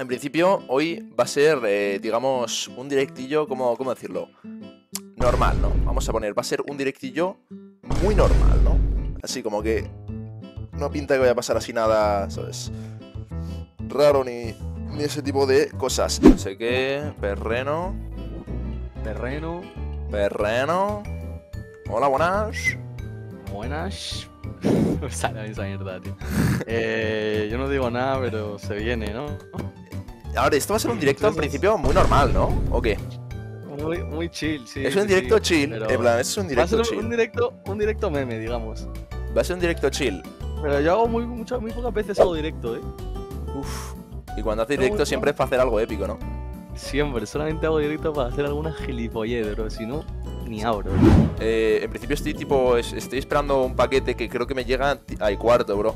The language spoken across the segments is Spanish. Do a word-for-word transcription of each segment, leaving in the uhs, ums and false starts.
En principio, hoy va a ser, eh, digamos, un directillo, ¿cómo, ¿cómo decirlo? Normal, ¿no? Vamos a poner, va a ser un directillo muy normal, ¿no? Así como que no pinta que vaya a pasar así nada, ¿sabes? Raro ni, ni ese tipo de cosas. No sé qué, perreno. Terreno. Perreno. Hola, buenas. Buenas. Me sale a mí esa mierda, tío. Eh, yo no digo nada, pero se viene, ¿no? Ahora, esto va a ser un directo en principio muy normal, ¿no? ¿O qué? Muy, muy chill, sí. Es un sí, directo sí, chill, pero en plan, es un Va a directo ser un, chill. un directo, un directo meme, digamos. Va a ser un directo chill. Pero yo hago muy, muchas, muy pocas veces hago directo, ¿eh? Uf. Y cuando haces No, directo no. siempre es para hacer algo épico, ¿no? Siempre, solamente hago directo para hacer alguna gilipollez, bro. Si no, ni abro. Eh, en principio estoy tipo, es- estoy esperando un paquete que creo que me llega al cuarto, bro.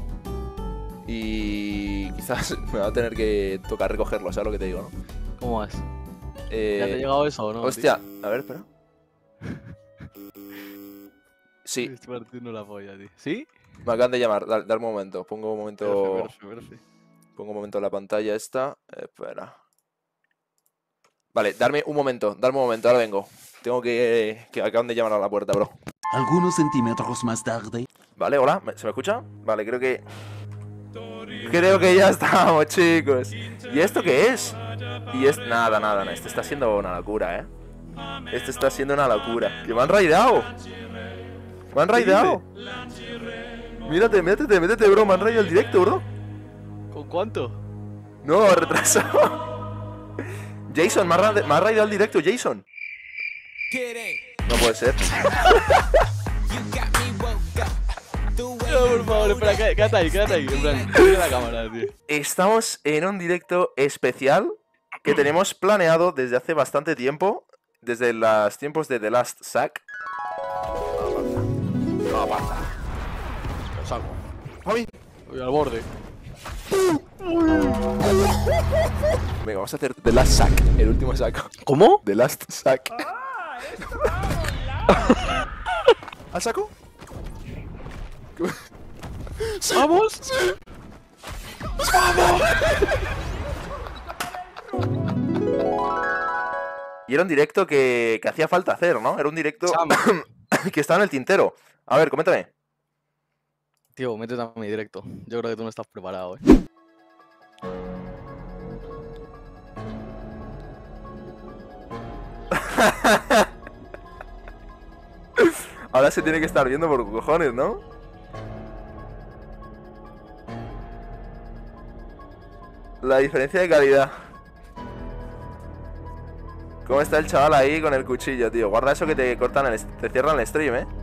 Y quizás me va a tener que tocar recogerlo, ¿sabes lo que te digo, no? ¿Cómo vas? Eh, ¿Ya te ha llegado eso o no? hostia, a ver, espera. Tío? Sí, Estoy partiendo la polla, tío. ¿Sí? me acaban de llamar, dar, dar un momento, pongo un momento, Perfecto, perfecto. pongo un momento en la pantalla esta, espera. Vale, darme un momento, darme un momento, ahora vengo. Tengo que, que acaban de llamar a la puerta, bro. Algunos centímetros más tarde. Vale, hola, ¿me- ¿se me escucha? Vale, creo que... Creo que ya estamos, chicos. ¿Y esto qué es? Y es... Nada, nada, nada. Esto está siendo una locura, ¿eh? Esto está siendo una locura. ¡Que me han raidado! ¡Me han raidado! Mírate, métete, métete, bro. Me han raidado el directo, bro. ¿Con cuánto? No, retrasado. Jason, me ha, ra- me ha raidado el directo, Jason. No puede ser. No, por favor, espera, qué- quédate ahí, quédate ahí. En plan, sigue la cámara, tío. Estamos en un directo especial que tenemos planeado desde hace bastante tiempo, desde los tiempos de The Last Sack. Lo saco. Javi. Voy al borde. Venga, vamos a hacer The Last Sack, el último saco. ¿Cómo? The Last Sack. ¿Al saco? ¿Vamos? Y era un directo que, que hacía falta hacer, ¿no? Era un directo Cham. que estaba en el tintero. A ver, coméntame. Tío, métete a mi directo. Yo creo que tú no estás preparado, eh. Ahora se tiene que estar viendo por cojones, ¿no? La diferencia de calidad. ¿Cómo está el chaval ahí con el cuchillo, tío? Guarda eso que te cortan el... te cierran el stream, ¿eh?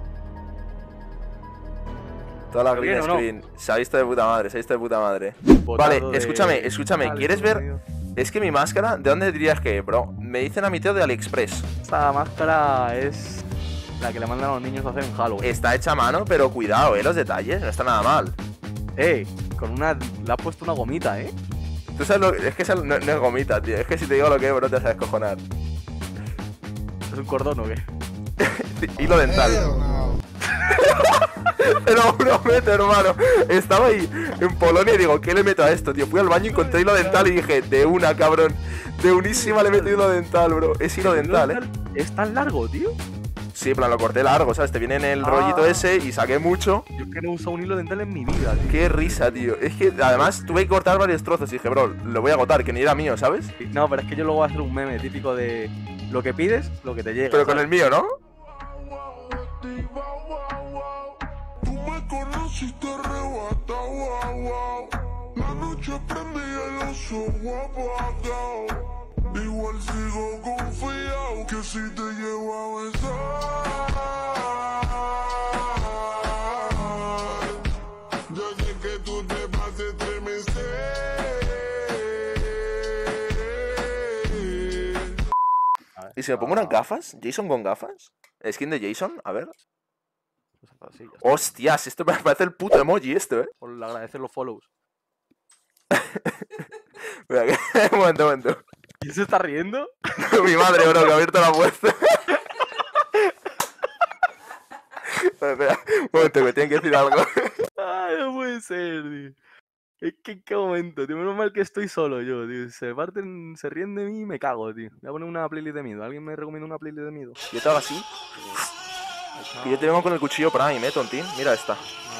Toda la ¿Pero green bien o no? screen. Se ha visto de puta madre, se ha visto de puta madre. Botado Vale, de- escúchame, escúchame. Vale, ¿Quieres ver? tío. Es que mi máscara, ¿de dónde dirías que, bro? Me dicen a mi tío de AliExpress. Esta máscara es la que le mandan a los niños a hacer en Halloween. Está hecha a mano, pero cuidado, eh, los detalles, no está nada mal. Eh, con una... Le has puesto una gomita, eh. Tú sabes lo es que esa no, no es gomita, tío. Es que si te digo lo que es, bro, te vas a descojonar. ¿Es un cordón o qué? Hilo dental. Te lo prometo, hermano. Estaba ahí en Polonia y digo, ¿qué le meto a esto, tío? Fui al baño y encontré hilo dental y dije, de una, cabrón. De unísima le meto hilo dental, bro. Es hilo dental, eh. Es tan largo, tío. Sí, en plan, lo corté largo, ¿sabes? Te viene en el Ah. rollito ese y saqué mucho. Yo es que no he usado un hilo dental en mi vida, tío. Qué risa, tío. Es que además tuve que cortar varios trozos y dije, bro, lo voy a agotar, que ni era mío, ¿sabes? No, pero es que yo luego voy a hacer un meme típico de lo que pides, lo que te llega. Pero con el mío, ¿no? Tú me conociste arrebata, wow, wow. La noche prendí los ojos apagados. Igual sigo confiado que si te llevo a besar. Desde que tú te vas a estremecer. ¿Y si me pongo unas gafas? ¿Jason con gafas? ¿Skin de Jason? A ver. Así, ya está. Hostias, esto me parece el puto emoji esto, ¿eh? Por agradecer los follows. Mira, que... un momento, un momento. ¿Y se está riendo? Mi madre, bro, que ha abierto la puerta. Espera, espera, un momento, que tienen que decir algo. Ay, no puede ser, tío. Es que en qué momento, tío. Menos mal que estoy solo yo, tío. Se parten, se ríen de mí y me cago, tío. Voy a poner una playlist de miedo. ¿Alguien me recomienda una playlist de miedo? Yo te hago así. Que yo te vengo con el cuchillo Prime, eh, tontín. Mira esta.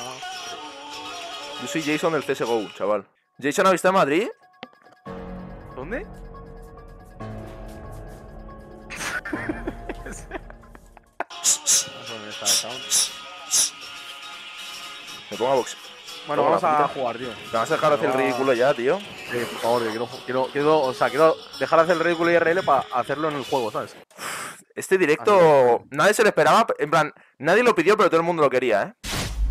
Yo soy Jason del C S G O, chaval. ¿Jason ha visto en Madrid? ¿Dónde? Me pongo a box. Bueno, Toma vamos la a puta. jugar, tío. Me vas a dejar hacer el ridículo ya, tío. Sí, por favor, tío, quiero, quiero, quiero, o sea, quiero dejar de hacer el ridículo I R L para hacerlo en el juego, ¿sabes? Este directo nadie se lo esperaba. En plan, nadie lo pidió, pero todo el mundo lo quería, ¿eh?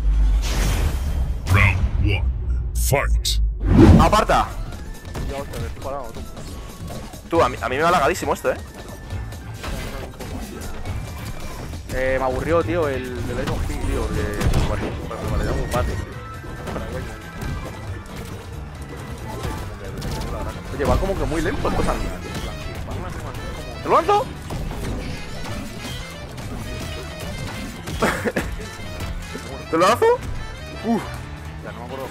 Round one. Fight. ¡Aparta! Ya, hostia, que estoy parado, tú. Tú, a mí, a mí me va lagadísimo esto, ¿eh? Eh, me aburrió, tío, el el Iron King, tío, que me pareció me pareció muy fácil, tío. Oye, va como que muy lento, cosa mía, tío. ¿Te lo lanzo? ¿Te lo lanzo? Uf. Ya no me acuerdo.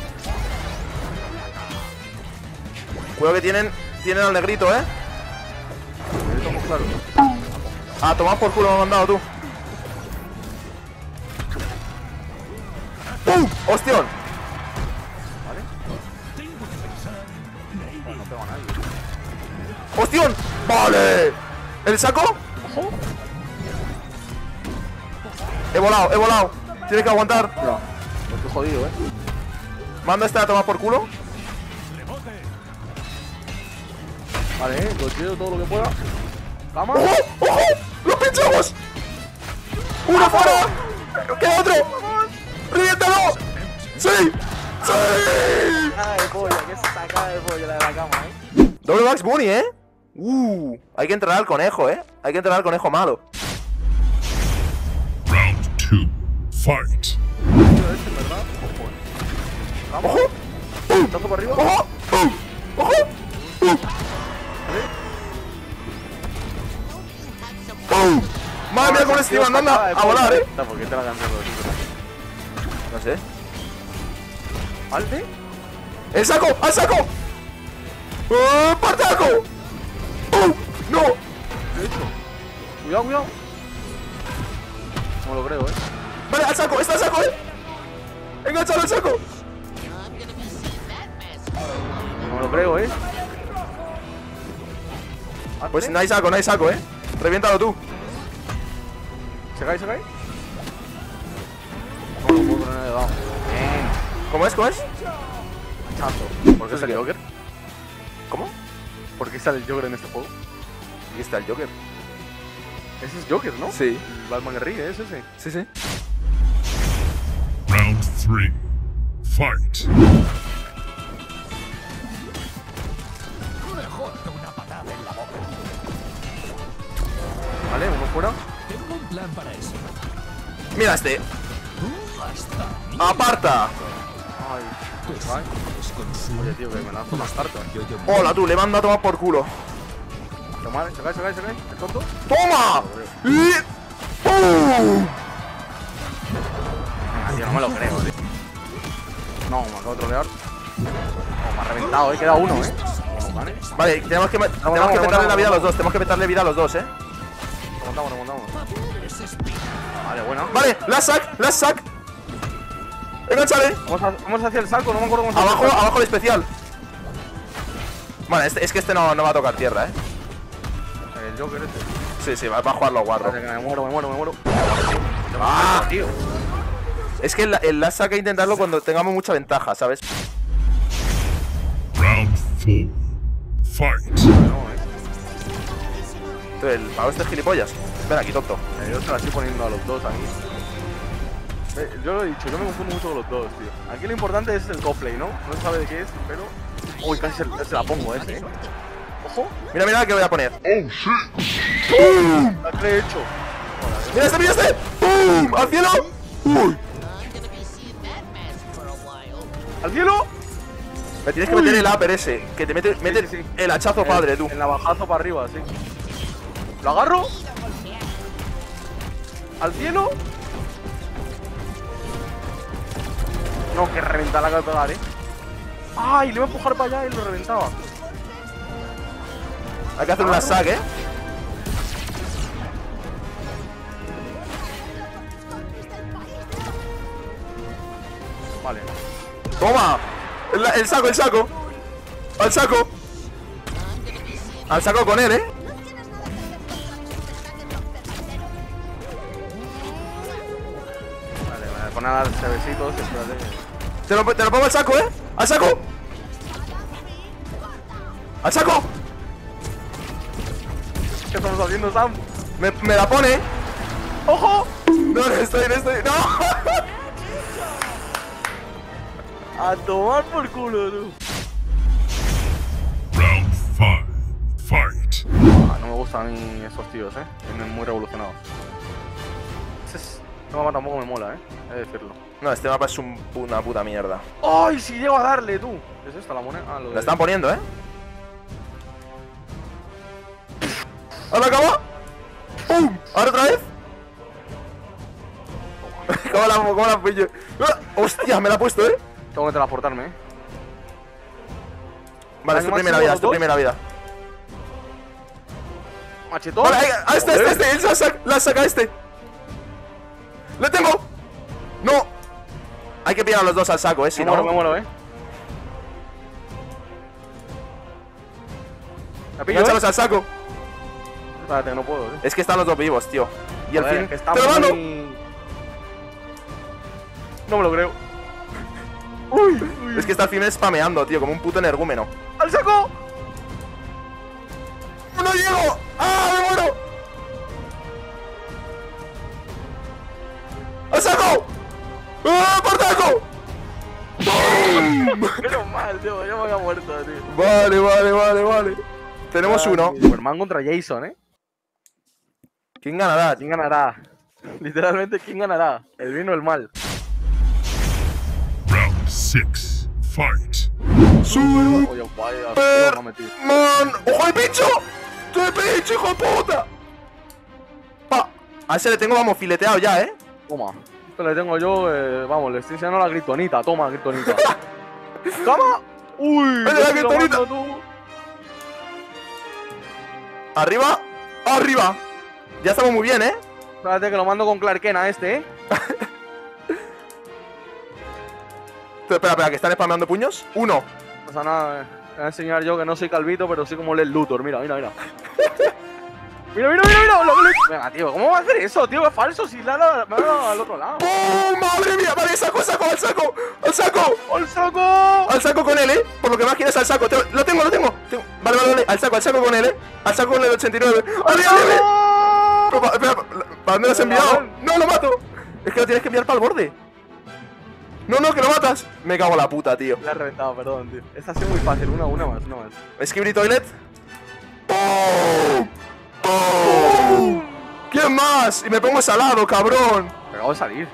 Cuidado que tienen, tienen al negrito, ¿eh? Me tomo claro. Ah, tomad por culo me han mandado tú. ¡Pum! ¡Hostión! ¿Vale? Bueno, no pego a nadie. ¡Hostión! ¡Vale! ¿El saco? ¡Ojo! He volado, he volado. Tienes que aguantar. No, pues estoy jodido, eh. Manda esta a tomar por culo. Vale, eh, lo quiero todo lo que pueda. ¡Cama! ¡Ojo! ¡Ojo! ¡Lo pinchamos! ¡Uno fuera! ¡Queda otro! ¡Reviéntalo! ¡Sí! ¡Sí! Cara de polla, que es esa cara de polla la de la cama, eh. Doble Max Bunny, ¿eh? Uh, hay que entrar al conejo, ¿eh? Hay que entrar al conejo malo. Round two. Fight. Tío, este, en verdad. Ojo, eh. Cama. ¡Ojo! ¡Pum! ¿Tazo para arriba? ¡Ojo! ¡Pum! ¡Ojo! ¡Pum! ¡Pum! Madre mía, con este andando a, a volar, ¿eh? ¿Por qué te la canción de No sé. ¿Alde? ¡El saco! ¡Al saco! ¡Oh, ¡Partaco! ¡Pum! ¡No! ¿Qué he hecho? Cuidado, cuidado. No lo creo, eh. Vale, al saco, está el saco, ¿eh? ¡Enganchalo al saco! No lo creo, eh. Pues no hay saco, no hay saco, ¿eh? Reviéntalo tú. ¿Se cae, se cae? No lo puedo poner de lado. Bien. ¿Cómo es? ¿Cómo es? Chazo. ¿Por qué sale el Joker? ¿Cómo? ¿Por qué sale el Joker en este juego? Aquí está el Joker. Ese es Joker, ¿no? Sí. El Batman que ríe, es ese. Sí, sí. Round three. Fight. Vale, uno fuera. Mira este. ¡Aparta! Ay, se cae. Oye, tío, que me lanzo más cartas. Hola, tú, le manda a tomar por culo. Se cae, se cae, se cae, se cae. ¿Es tonto? ¡Toma! ¡Y ¡pum! Ah, tío, no me lo creo, tío. No, me acabo de trolear. Oh, me ha reventado, eh. Queda uno, eh. Bueno, vale. Vale, tenemos que, tenemos vamos, que vamos, petarle la vida a los vamos. dos. Tenemos que petarle vida a los dos, eh. Remontamos, remontamos. Vale, bueno. Vale, la sac, la sac. Enganchale. Vamos, a, vamos hacia el saco, no me acuerdo cómo se llama. Abajo, abajo el especial. Vale, este, es que este no, no va a tocar tierra, eh. El Joker este. Sí, sí, va, va a jugarlo guarro. Parece que me muero, me muero, me muero. ¡Ah! Tío. Es que el, el last sac hay que intentarlo cuando tengamos mucha ventaja, ¿sabes? Round four. Fight. No, eh. Tú, el pavo este es gilipollas. Ven aquí, tonto. Eh, Yo se la estoy poniendo a los dos aquí. Eh, Yo lo he dicho, yo me confundo mucho con los dos, tío. Aquí lo importante es el cosplay, ¿no? No se sabe de qué es, pero... Uy, casi se, se la pongo ese, eh. Ojo. Mira, mira que voy a poner. Oh shit. ¡Pum! La que le he hecho. ¡Mira este, mira este! ¡Pum! ¡Al cielo! ¡Uy! ¡Al cielo! Me tienes que meter el upper ese. Que te mete, mete sí, sí. el hachazo En- padre, tú. En la bajazo para arriba, sí. ¿Lo agarro? ¿Al cielo? No, que reventa la que pegar, eh. ¡Ay! Le iba a empujar para allá y lo reventaba. Hay que hacer una saga, ¿eh? Vale. ¡Toma! El, el saco, el saco. Al saco. Al saco con él, ¿eh? Vale, me pone a dar besitos. Te lo, te lo pongo al saco, ¿eh? ¡Al saco! ¡Al saco! ¿Qué estamos haciendo, Sam? Me, me la pone. ¡Ojo! No, no estoy, no estoy. ¡No! A tomar por culo, tú. Round five. Fight. Ah, no me gustan a mí esos tíos, eh. Vienen muy revolucionados. Este, es... este mapa tampoco me mola, eh. He de decirlo. No, este mapa es un, una puta mierda. ¡Ay! Si llego a darle, tú. ¿Qué es esta la moneda? Ah, lo de... La están poniendo, ¿eh? ¿Ahora acaba? ¡Pum! ¿Ahora otra vez? ¿Cómo la, cómo la pillo? ¡Ah! ¡Hostia! Me la ha puesto, ¿eh? Tengo que transportarme, eh. Vale, es tu Daño primera máximo, vida, es tu dos. primera vida. Machetón. Vale, ahí, ah, este, este, este, él la saca, la saca este. ¡Le tengo! ¡No! Hay que pillar a los dos al saco, eh, si me no. muero, me muero, eh. ¿Me pillo, Échalos eh? al saco. Espérate, no puedo, eh. Es que están los dos vivos, tío. Y al Joder, fin. que está ¡Te lo mando! muy... No me lo creo. Uy, uy. Es que está al fin spameando, tío, como un puto energúmeno. ¡Al saco! ¡No llego! ¡Ah, me muero! ¡Al saco! ¡Ah, por taco! Menos mal, tío, ya me había muerto, tío. Vale, vale, vale, vale. Tenemos Ay, uno. Superman contra Jason, eh. ¿Quién ganará? ¿Quién ganará? Literalmente, ¿quién ganará? ¿El bien o el mal? Round six. Fight. Oye, vaya, tío, no me metí. ¡Man! ¡Ojo el pincho! ¡Tú el pincho, hijo de puta! Pa. A ese le tengo, vamos, fileteado ya, ¿eh? Toma. Esto le tengo yo, eh, vamos, le estoy enseñando la gritonita. Toma, gritonita. ¡Toma! ¡Uy! ¡Vete, la casi lo gritonita! mando, tú. ¡Arriba! ¡Arriba! Ya estamos muy bien, ¿eh? Espérate que lo mando con Clark Kent a este, eh. Espera, espera, que están spameando puños. Uno. No pasa nada, eh. Voy a enseñar yo que no soy calvito, pero soy como el Luthor. Mira, mira, mira. Mira, mira, mira, mira. Lo que le... Venga, tío, ¿cómo va a hacer eso, tío? Es falso, si la la- me ha dado al otro lado. ¡Oh, madre mía! Vale, saco, saco, al saco, al saco. ¡Al saco! Al saco con él, ¿eh? Por lo que más quieres al saco. Te- Lo tengo, lo tengo. Tengo- Vale, vale, vale. Al saco, al saco con él, ¿eh? Al saco con el ochenta y nueve. ¡Arriba, arriba! Pero, pa- espera, ¿para dónde lo has enviado? ¡No, lo mato! Es que lo tienes que enviar para el borde. No, no, que lo matas. Me cago en la puta, tío. Le ha reventado, perdón, tío. Esta ha sido muy fácil. Una, una más, una más. Skibidi Toilet. ¡Oh! ¡Oh! ¿Quién más? Y me pongo salado, cabrón. Me acabo de salir.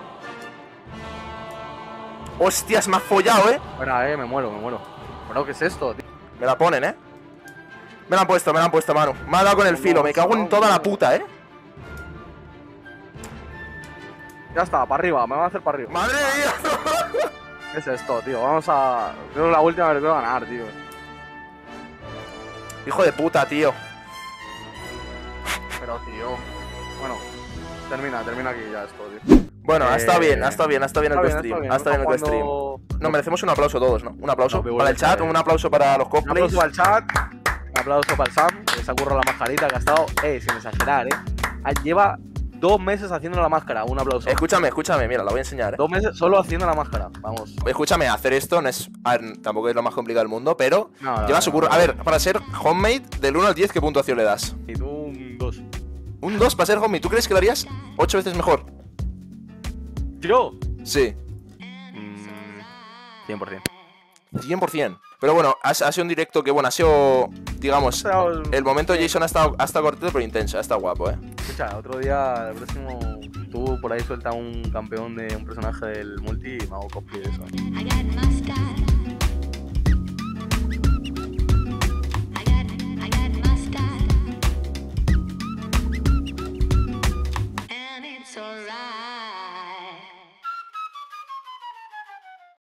Hostias, me has follado, ¿eh? Espera, eh, me muero, me muero. Bueno, ¿qué es esto, tío? Me la ponen, ¿eh? Me la han puesto, me la han puesto, mano. Me ha dado con el filo. Me cago en toda la puta, ¿eh? Ya está, para arriba, me van a hacer para arriba. ¡Madre mía! ¿Qué es esto, tío? Vamos a... Creo que la última vez que voy a ganar, tío. Hijo de puta, tío. Pero, tío... Bueno, termina, termina aquí ya esto, tío. Bueno, ha estado Eh, bien, ha estado bien, ha estado bien el Está bien, co-stream. está bien. Ha estado bien el Estamos co-stream. jugando- Nos merecemos un aplauso todos, ¿no? Un aplauso No, pero para el bueno, chat, eh. un aplauso para los Un cosplays. aplauso para el chat. Un aplauso para el Sam, que se ha currado la mascarita, que ha estado, eh, sin exagerar, eh. Ah, Lleva dos meses haciendo la máscara. Un aplauso. Escúchame, escúchame, mira, la voy a enseñar, ¿eh? Dos meses solo haciendo la máscara. Vamos. Escúchame, hacer esto no es. A ver, tampoco es lo más complicado del mundo, pero No, no, lleva no, su curro. no. A ver, para ser homemade, del uno al diez, ¿qué puntuación le das? Y tú un dos. Un dos para ser homemade. ¿Tú crees que lo harías ocho veces mejor? ¿Yo? Sí, Mm, cien por cien. cien por cien. Pero bueno, ha, ha sido un directo que, bueno, ha sido, digamos, el momento de Jason ha estado, ha estado cortito pero intenso, ha estado guapo, ¿eh? Escucha, otro día, el próximo, tú por ahí suelta un campeón de un personaje del multi y me hago copy de eso. I got muscle